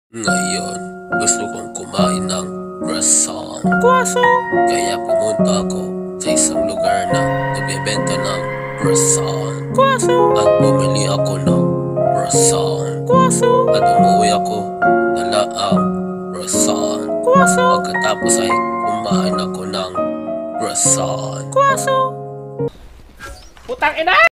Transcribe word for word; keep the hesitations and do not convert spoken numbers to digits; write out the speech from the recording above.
Ngayon, gusto kong kumain ng croissant. Kwaso! Kaya pumunta ako sa isang lugar na nagbebenta ng croissant. Kwaso! At bumili ako ng croissant. Kwaso! At umuwi ako dala ang croissant. Kwaso! Pagkatapos ay kumain ako ng croissant. Kwaso! Putang ina!